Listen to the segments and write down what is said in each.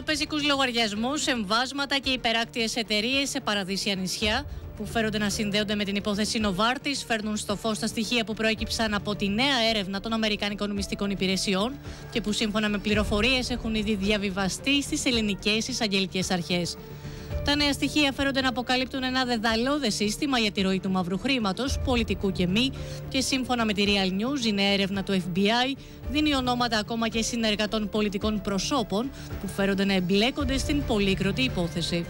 τραπεζικούς λογαριασμούς, εμβάσματα και υπεράκτιες εταιρείες σε παραδείσια νησιά που φέρονται να συνδέονται με την υπόθεση Νοβάρτις φέρνουν στο φως τα στοιχεία που προέκυψαν από τη νέα έρευνα των Αμερικανικών μυστικών υπηρεσιών και που σύμφωνα με πληροφορίες έχουν ήδη διαβιβαστεί στις ελληνικές εισαγγελικές αρχές. Τα νέα στοιχεία φέρονται να αποκαλύπτουν ένα δεδαλώδες σύστημα για τη ροή του μαύρου χρήματος, πολιτικού και μη, και σύμφωνα με τη Real News, η νέα έρευνα του FBI δίνει ονόματα ακόμα και συνεργατών πολιτικών προσώπων που φέρονται να εμπλέκονται στην πολύκροτη υπόθεση.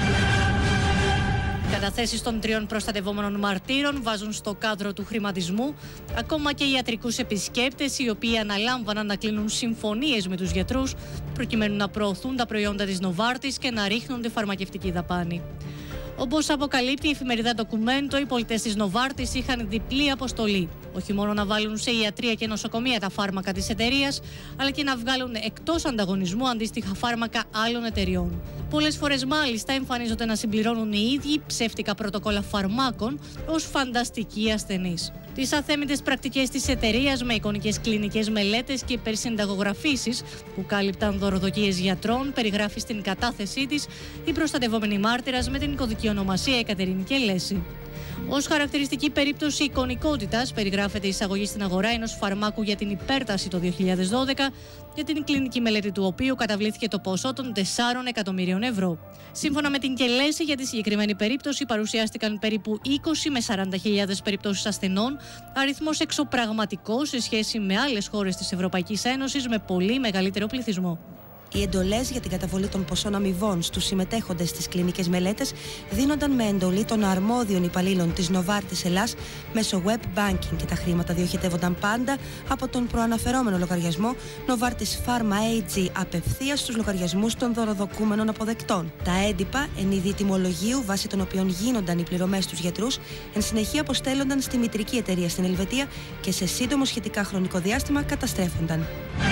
Καταθέσεις των 3 προστατευόμενων μαρτύρων βάζουν στο κάδρο του χρηματισμού ακόμα και ιατρικούς επισκέπτες οι οποίοι αναλάμβαναν να κλείνουν συμφωνίες με τους γιατρούς προκειμένου να προωθούν τα προϊόντα της Νοβάρτις και να ρίχνουν τη φαρμακευτική δαπάνη. Όπως αποκαλύπτει η εφημερίδα Ντοκουμέντο, οι πολιτές της Νοβάρτις είχαν διπλή αποστολή. Όχι μόνο να βάλουν σε ιατρεία και νοσοκομεία τα φάρμακα της εταιρείας, αλλά και να βγάλουν εκτός ανταγωνισμού αντίστοιχα φάρμακα άλλων εταιριών. Πολλές φορές μάλιστα εμφανίζονται να συμπληρώνουν οι ίδιοι ψεύτικα πρωτοκόλλα φαρμάκων ως φανταστικοί ασθενείς. Τις αθέμητες πρακτικές της εταιρείας με εικονικές κλινικές μελέτες και υπερσυνταγογραφήσεις που κάλυπταν δωροδοκίες γιατρών περιγράφει στην κατάθεσή της η προστατευόμενη μάρτυρας με την κωδική ονομασία Εκατερίνη Κελέση. Ως χαρακτηριστική περίπτωση εικονικότητας περιγράφεται η εισαγωγή στην αγορά ενός φαρμάκου για την υπέρταση το 2012, για την κλινική μελέτη του οποίου καταβλήθηκε το ποσό των 4 εκατομμυρίων ευρώ. Σύμφωνα με την Κελέση, για τη συγκεκριμένη περίπτωση παρουσιάστηκαν περίπου 20 με 40.000 περιπτώσεις ασθενών, αριθμός εξωπραγματικός σε σχέση με άλλες χώρες της Ευρωπαϊκής Ένωσης με πολύ μεγαλύτερο πληθυσμό. Οι εντολές για την καταβολή των ποσών αμοιβών στους συμμετέχοντες στις κλινικές μελέτες δίνονταν με εντολή των αρμόδιων υπαλλήλων της Νοβάρτις Ελλάς μέσω web banking και τα χρήματα διοχετεύονταν πάντα από τον προαναφερόμενο λογαριασμό Novartis Pharma AG απευθείας στους λογαριασμούς των δωροδοκούμενων αποδεκτών. Τα έντυπα εν είδη τιμολογίου βάσει των οποίων γίνονταν οι πληρωμές στους γιατρούς εν συνεχεία αποστέλλονταν στη μητρική εταιρεία στην Ελβετία και σε σύντομο σχετικά χρονικό διάστημα καταστρέφονταν.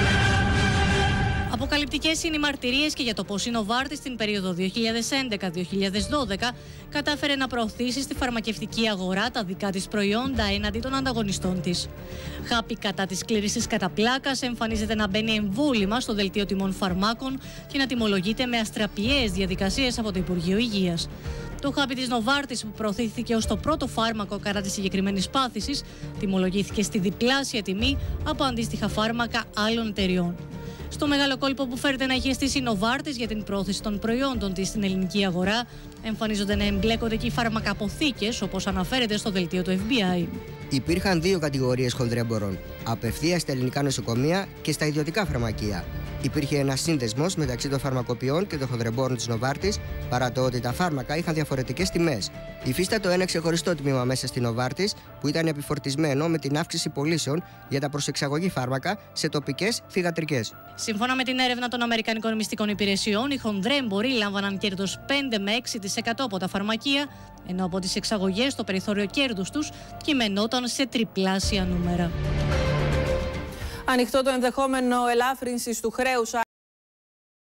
Αποκαλυπτικές είναι οι μαρτυρίες και για το πώς η Νοβάρτις στην περίοδο 2011-2012 κατάφερε να προωθήσει στη φαρμακευτική αγορά τα δικά της προϊόντα έναντι των ανταγωνιστών της. Χάπη κατά της κλήρησης κατά πλάκας εμφανίζεται να μπαίνει εμβόλυμα στο δελτίο τιμών φαρμάκων και να τιμολογείται με αστραπιαίες διαδικασίες από το Υπουργείο Υγείας. Το χάπι της Νοβάρτις που προωθήθηκε ως το πρώτο φάρμακο κατά της συγκεκριμένης πάθησης τιμολογήθηκε στη διπλάσια τιμή από αντίστοιχα φάρμακα άλλων εταιριών. Στο μεγάλο κόλπο που φέρεται να είχε στήσει η Νοβάρτις για την πρόθεση των προϊόντων της στην ελληνική αγορά, εμφανίζονται να εμπλέκονται και οι φαρμακαποθήκες, όπως αναφέρεται στο δελτίο του FBI. Υπήρχαν 2 κατηγορίες χονδρέμπορων: απευθείας στα ελληνικά νοσοκομεία και στα ιδιωτικά φαρμακεία. Υπήρχε ένας σύνδεσμος μεταξύ των φαρμακοποιών και των χονδρεμπόρων της Νοβάρτις, παρά το ότι τα φάρμακα είχαν διαφορετικές τιμές. Υφίστατο ένα ξεχωριστό τμήμα μέσα στη Νοβάρτις, που ήταν επιφορτισμένο με την αύξηση πωλήσεων για τα προσεξαγωγή φάρμακα σε τοπικές θυγατρικές. Σύμφωνα με την έρευνα των Αμερικανικών μυστικών υπηρεσιών, οι χονδρέμποροι λάμβαναν κέρδος 5 με 6% από τα φαρμακεία, ενώ από τις εξαγωγές το περιθώριο κέρδους τους κειμενόταν σε τριπλάσια νούμερα. Ανοιχτό το ενδεχόμενο ελάφρυνσης του χρέους